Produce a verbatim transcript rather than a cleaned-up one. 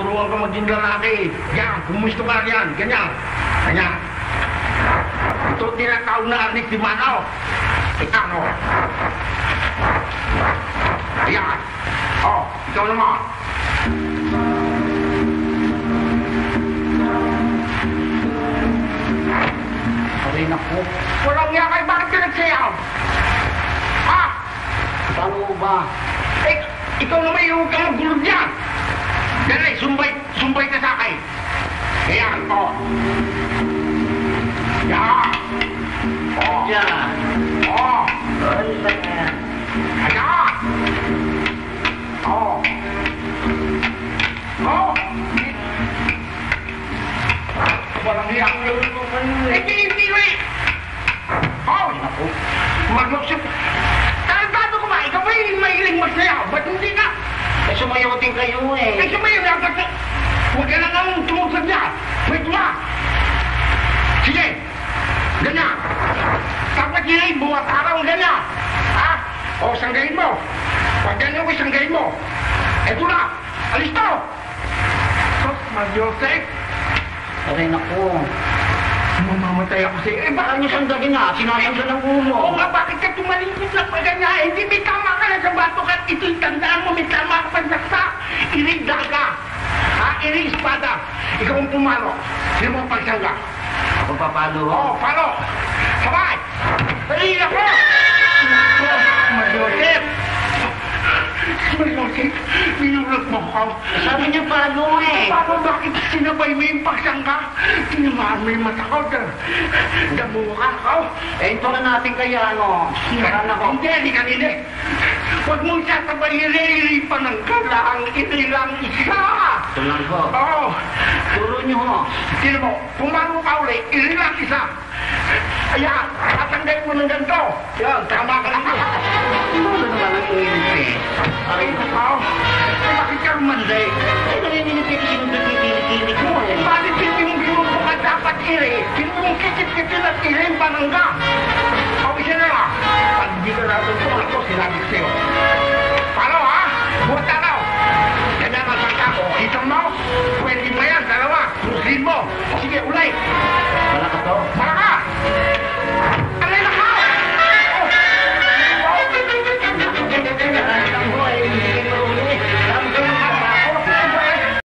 Turuan ka maging lalaki. Yan, kumusto ka yan. Ganyan. Ganyan. Ito tinatawag na arnik di manaw. Ano? Ayan. Oh, ikaw naman. Aray naku. Walang niya kayo, bakit ka nagsayaw? Ha? Paano ba? Eh, ikaw naman yung huwag kang magulog yan. Dali, sumbay, sumbay ka sa akin. Ayan, oh. Yan. Oh. Diyan. Oh. Ay, ayan. Ayan. Oh. Oh. Walang hiyak. Eh, di, di, di. Oh. Naku. Mag-usip. Tarantado ko ba? Ikaw ba yung mahiling magsayaw? Ba't hindi ka? Eh, sumayaw din kayo eh. Eh, sumayaw na kasi. Huwag ka lang ang tumusad niya. Wait mo. Sige. Ganyan. Dapat yun, buwat araw ganyan. Ha? O, sanggayin mo. Pag ganyan ko, sanggayin mo. Eto na. Alis to. Sos, Mag-Joseph. Aray naku. Mamamatay ako sa'yo. Eh, Baka bakit niyo sandali nga. Sinasanda ng ulo. Oo nga, bakit ka tumalingkit lang pa ganyan? Eh, hindi may tama ka na sa bato ka. Ito'y tandaan mo, may tama ka pa sa iring daga. Ha? Iring espada. Ikaw ang pumalo. Sino mo ang pagsangga? Ako papalo. Oo, palo. Sabay! Dali na ko! Mag-Joseph! Mag-Joseph, minulot mo ko. Sabi niyo palo eh. Paano bakit sinabay mo yung pagsangga? Tinamaan mo yung mata ko. Damuhan ko. Eh, ito na natin kaya ano. Sira na ko. Hindi, hindi ka hindi. Huwag mong sasabay ililipan ng kalang inilang isa. Ito lang ho. Oo. Turo niyo ho. Sino mo, pumalo ka ulit, inilang isa. Ayan, tatanggayin mo ng ganito. Yan, tama ka lang. Ano naman ang init eh? Aray ko pa. Eh, bakit ka rumanday? Eh, narinig ko yung kinikili ko eh. Bakit hindi mong binubo ka dapat iri? Hindi mong kikit-kitin at iri yung panangga. O, isa na lang. Pag hindi ka natutunan ako, sinabi ko sa'yo. Paano ha? Buhat araw. Ganyan ang sangka ko. Kita mo? Pwede mo yan, dalawa. Susin mo. Sige, ulay. Wala ka to? Para